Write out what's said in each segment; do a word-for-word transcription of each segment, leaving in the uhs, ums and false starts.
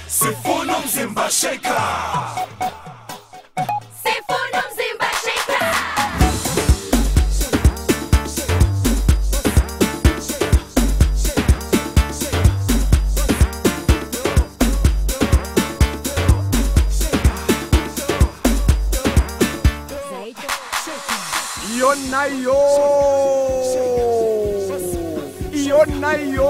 Sifuna umzimba shaker. Sifuna umzimba shaker. Yonayo, Yonayo.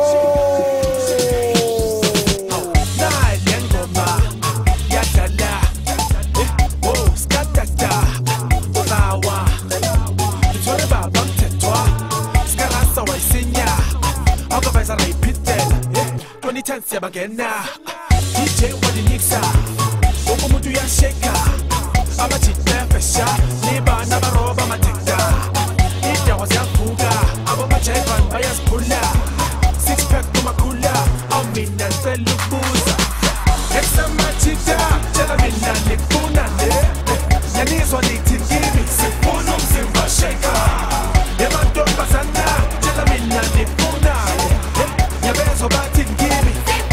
Siyabangena D J wadiniksa umuntu uyasheka abajidefesha niba nabaroba matekta indawo ziyavuka abomajevan bayasiphula six pack kumakhula awumina ncela ukubuza esamajida tshela mina nifuna le yanizwa nithi kimi sifuna umzimba shaker emantombazana tshela mina nifuna yabezwa bathi ngimi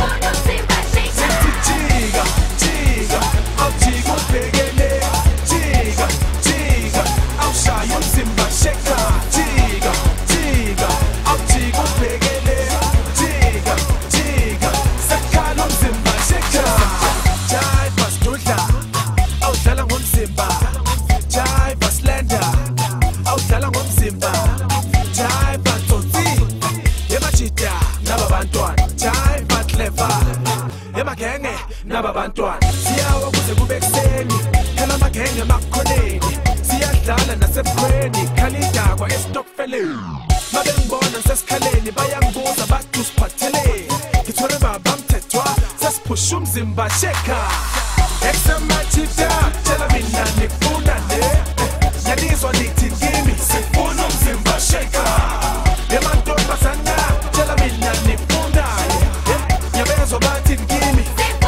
nababantwana siyawa kuze kube kuseni khala amagenge makhoneni siyadlala nasebukhweni khala idakwa esitokfeleni mabengibona ngisesikhaleni bayangibuza bathi usiphatheleni ngithole babamthethwa sesiphusha umzimba shaker esamajida tshela mina nifuna le yanizwa nithi kimi sifuna umzimba shaker emantombazana tshela mina nifuna yabezwa bathi ngimi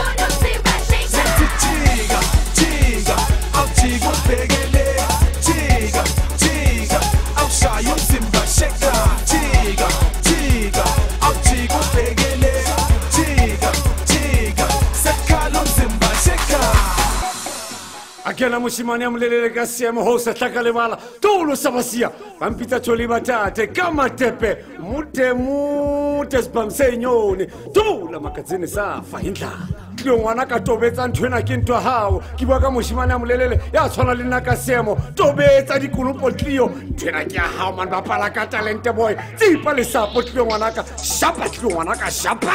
Akela mushimani amulelele kasi amuhosa takalebala tulu sabasia bampita choli batate kama tepe mute mute sbamse nyone tula makazini safa indlala lo ngwana ka tobetsa nthwena ke ntwa hawo ke bua ka mushimani amulelele ya tshwana le nna ka seemo tobetsa dikulupo tlio nthwena ke ha man ba pala ka talente boy tsipa le sapo tlio ngwana ka shapa tlio ngwana ka shapa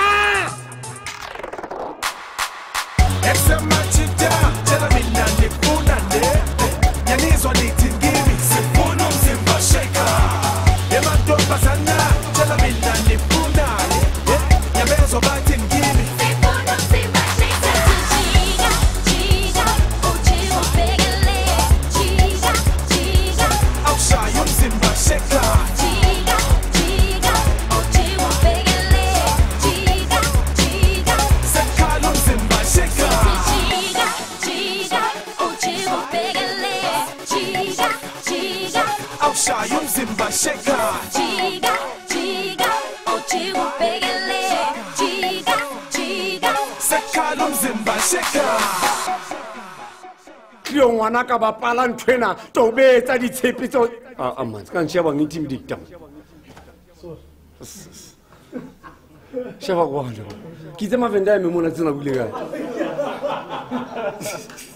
esamajida tshela mina nifuna le yanizwa nithi ngimi sifuna umzimba shaker emantombazana tshela mina nifuna le yabezwa bathi ngimi Sifuna umzimba shaker. Jika, jika, uthi ubhekele. Jika, jika, awushaya umzimba shaker jika, jika, uthi ubhekele. Jika, jika, sekhala umzimba shaker jika, jika, uthi ubhekele. Jika, jika, awushaya umzimba shaker jika, jika, uthi ubhekele. Jika, jika. sekhala umzimba shaker tlio ngwana ka bapala nthwena tobetsa ditshepi tso a a man ka ntsheba ngintimidate sheba kwana ke itse mavenda ya me mona tsena bule kae